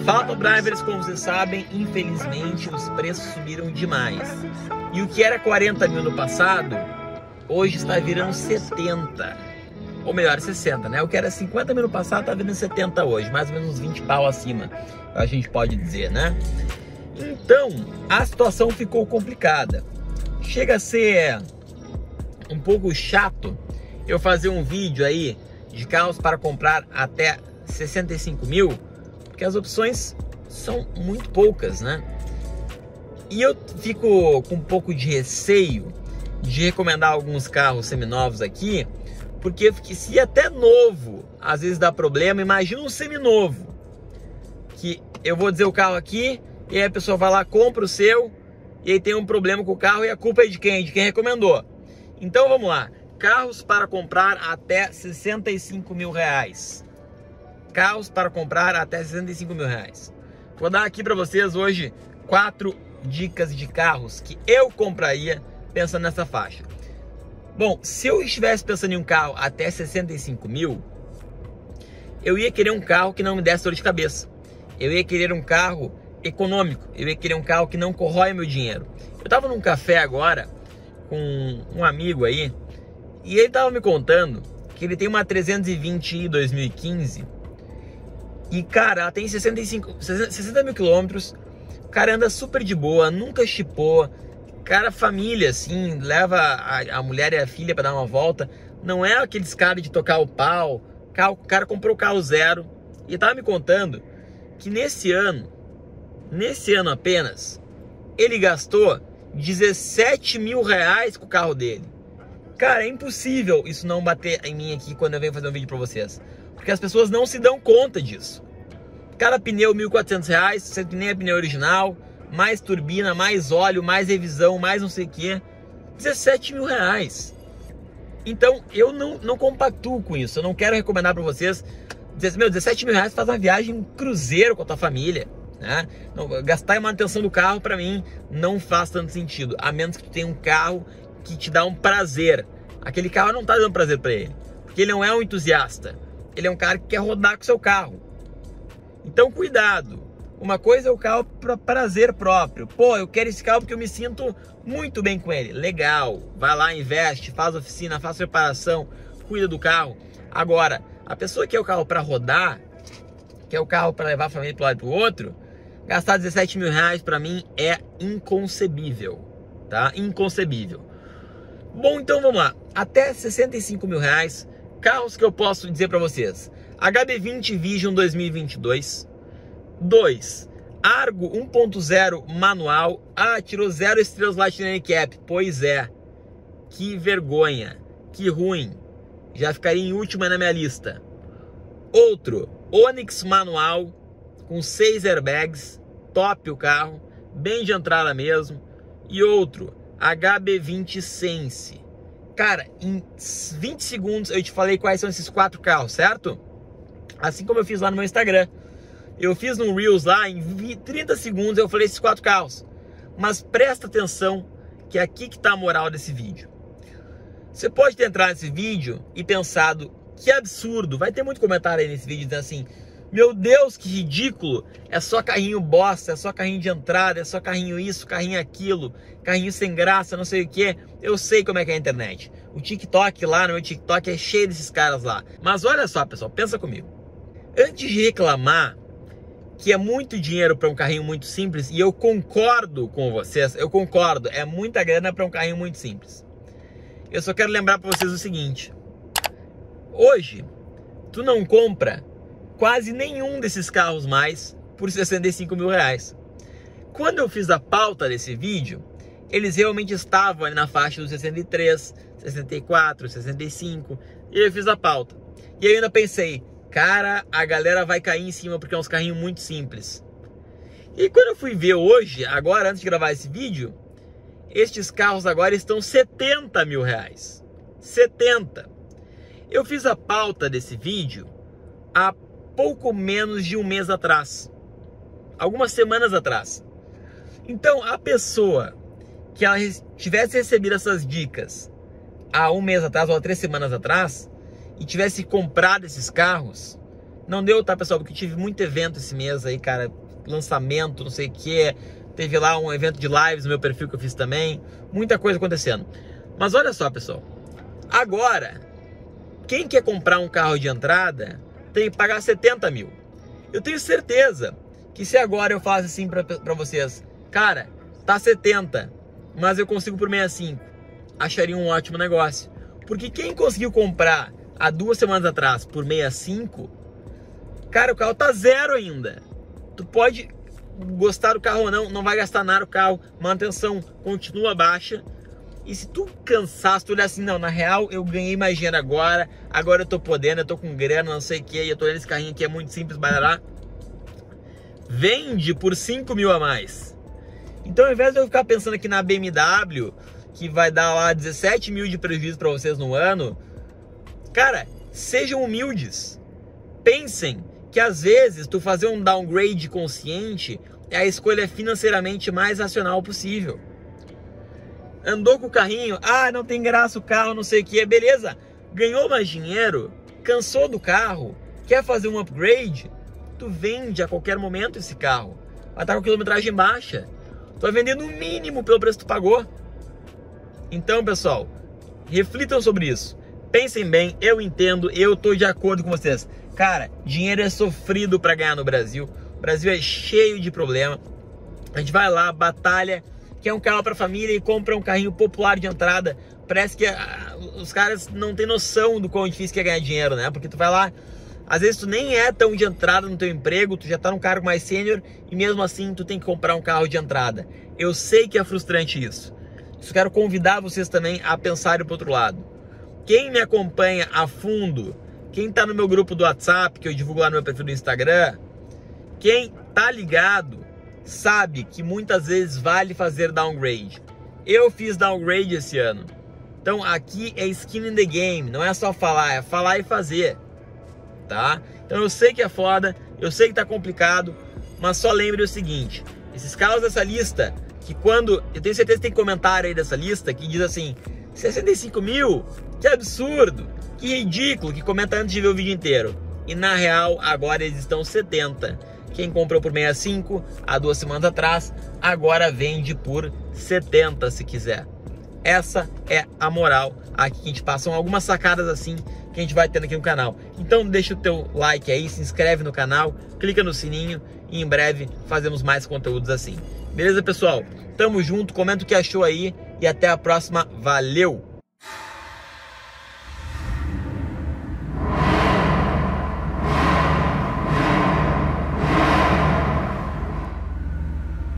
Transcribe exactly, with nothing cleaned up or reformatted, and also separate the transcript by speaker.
Speaker 1: Fala, Top Drivers, como vocês sabem, infelizmente os preços subiram demais. E o que era quarenta mil no passado, hoje está virando setenta. Ou melhor, sessenta, né? O que era cinquenta mil no passado está virando setenta hoje, mais ou menos uns vinte pau acima, a gente pode dizer, né? Então, a situação ficou complicada. Chega a ser um pouco chato eu fazer um vídeo aí de carros para comprar até sessenta e cinco mil, porque as opções são muito poucas, né? E eu fico com um pouco de receio de recomendar alguns carros seminovos aqui, porque se até novo às vezes dá problema, imagina um seminovo, que eu vou dizer o carro aqui, e aí a pessoa vai lá, compra o seu, e aí tem um problema com o carro, e a culpa é de quem? De quem recomendou. Então vamos lá, carros para comprar até sessenta e cinco mil reais. Carros para comprar até sessenta e cinco mil reais. Vou dar aqui para vocês hoje quatro dicas de carros que eu compraria pensando nessa faixa. Bom, se eu estivesse pensando em um carro até sessenta e cinco mil, eu ia querer um carro que não me desse dor de cabeça. Eu ia querer um carro econômico. Eu ia querer um carro que não corrói meu dinheiro. Eu estava num café agora com um amigo aí, e ele estava me contando que ele tem uma trezentos e vinte i dois mil e quinze, e cara, ela tem sessenta e cinco, sessenta mil quilômetros, o cara anda super de boa, nunca chipou, cara, família assim, leva a, a mulher e a filha para dar uma volta, não é aqueles caras de tocar o pau, o cara comprou o carro zero, e estava me contando que nesse ano, nesse ano apenas, ele gastou dezessete mil reais com o carro dele. Cara, é impossível isso não bater em mim aqui quando eu venho fazer um vídeo pra vocês, porque as pessoas não se dão conta disso. Cada pneu mil e quatrocentos reais, sendo que nem é pneu original, mais turbina, mais óleo, mais revisão, mais não sei o que, dezessete mil reais. Então eu não, não compactuo com isso. Eu não quero recomendar pra vocês, meu, dezessete mil reais faz uma viagem, um cruzeiro com a tua família, né? Não, gastar em manutenção do carro pra mim não faz tanto sentido, a menos que tu tenha um carro que te dá um prazer. Aquele carro não tá dando prazer pra ele, porque ele não é um entusiasta, ele é um cara que quer rodar com o seu carro. Então cuidado, uma coisa é o carro para prazer próprio. Pô, eu quero esse carro porque eu me sinto muito bem com ele. Legal, vai lá, investe, faz oficina, faz reparação, cuida do carro. Agora, a pessoa que quer o carro para rodar, quer o carro para levar a família para um lado e para o outro, gastar dezessete mil reais para mim é inconcebível, tá? Inconcebível. Bom, então vamos lá, até sessenta e cinco mil reais, carros que eu posso dizer para vocês: H B vinte Vision dois mil e vinte e dois, dois, Argo um ponto zero manual. Ah, tirou zero estrelas Lightning Cap, pois é, que vergonha, que ruim, já ficaria em última na minha lista. Outro, Onix manual, com seis airbags, top o carro, bem de entrada mesmo. E outro, H B vinte Sense. Cara, em vinte segundos eu te falei quais são esses quatro carros, certo? Assim como eu fiz lá no meu Instagram. Eu fiz no Reels lá, em trinta segundos eu falei esses quatro carros. Mas presta atenção, que é aqui que tá a moral desse vídeo. Você pode ter entrado nesse vídeo e pensado, que absurdo, vai ter muito comentário aí nesse vídeo dizendo assim: meu Deus, que ridículo, é só carrinho bosta, é só carrinho de entrada, é só carrinho isso, carrinho aquilo, carrinho sem graça, não sei o que. Eu sei como é que é a internet. O TikTok lá, no meu TikTok é cheio desses caras lá. Mas olha só, pessoal, pensa comigo. Antes de reclamar que é muito dinheiro para um carrinho muito simples, e eu concordo com vocês, eu concordo, é muita grana para um carrinho muito simples. Eu só quero lembrar para vocês o seguinte: hoje, tu não compra quase nenhum desses carros mais por sessenta e cinco mil reais. Quando eu fiz a pauta desse vídeo, eles realmente estavam ali na faixa dos sessenta e três, sessenta e quatro, sessenta e cinco, e eu fiz a pauta. E eu ainda pensei, cara, a galera vai cair em cima porque é uns carrinhos muito simples. E quando eu fui ver hoje, agora antes de gravar esse vídeo, estes carros agora estão setenta mil reais. setenta. Eu fiz a pauta desse vídeo há pouco menos de um mês atrás, algumas semanas atrás. Então a pessoa que ela tivesse recebido essas dicas há um mês atrás ou há três semanas atrás e tivesse comprado esses carros, não deu, tá, pessoal? Porque tive muito evento esse mês aí, cara, lançamento, não sei o que. Teve lá um evento de lives no meu perfil que eu fiz também. Muita coisa acontecendo. Mas olha só, pessoal. Agora, quem quer comprar um carro de entrada tem que pagar setenta mil. Eu tenho certeza que se agora eu faço assim pra, pra vocês, cara, tá setenta, mas eu consigo por sessenta e cinco, acharia um ótimo negócio. Porque quem conseguiu comprar há duas semanas atrás por sessenta e cinco, cara, o carro tá zero ainda. Tu pode gostar do carro ou não, não vai gastar nada o carro, manutenção continua baixa. E se tu cansar, se tu olhar assim, não, na real eu ganhei mais dinheiro agora, agora eu tô podendo, eu tô com grana, não sei o que, e eu tô olhando esse carrinho aqui, é muito simples, barará, vende por cinco mil a mais. Então ao invés de eu ficar pensando aqui na B M W, que vai dar lá dezessete mil de prejuízo para vocês no ano, cara, sejam humildes. Pensem que às vezes tu fazer um downgrade consciente é a escolha financeiramente mais racional possível. Andou com o carrinho, ah, não tem graça o carro, não sei o que, beleza, ganhou mais dinheiro, cansou do carro, quer fazer um upgrade, tu vende a qualquer momento esse carro, vai estar com quilometragem baixa, tu vai vender no mínimo pelo preço que tu pagou. Então, pessoal, reflitam sobre isso, pensem bem, eu entendo, eu tô de acordo com vocês. Cara, dinheiro é sofrido para ganhar no Brasil, o Brasil é cheio de problema, a gente vai lá, batalha, quer um carro para família e compra um carrinho popular de entrada, parece que ah, os caras não têm noção do quão difícil que é ganhar dinheiro, né? Porque tu vai lá, às vezes tu nem é tão de entrada no teu emprego, tu já tá num cargo mais sênior e mesmo assim tu tem que comprar um carro de entrada. Eu sei que é frustrante isso. Eu quero convidar vocês também a pensarem pro outro lado. Quem me acompanha a fundo, quem tá no meu grupo do WhatsApp, que eu divulgo lá no meu perfil do Instagram, quem tá ligado, sabe que muitas vezes vale fazer downgrade. Eu fiz downgrade esse ano. Então aqui é skin in the game, não é só falar, é falar e fazer, tá? Então eu sei que é foda, eu sei que tá complicado, mas só lembre o seguinte, esses carros dessa lista, que quando, eu tenho certeza que tem comentário aí dessa lista que diz assim, sessenta e cinco mil, que absurdo, que ridículo, que comenta antes de ver o vídeo inteiro. E na real, agora eles estão setenta. Quem comprou por sessenta e cinco há duas semanas atrás, agora vende por setenta se quiser. Essa é a moral aqui que a gente passa. São algumas sacadas assim que a gente vai tendo aqui no canal. Então deixa o teu like aí, se inscreve no canal, clica no sininho e em breve fazemos mais conteúdos assim. Beleza, pessoal? Tamo junto, comenta o que achou aí e até a próxima. Valeu!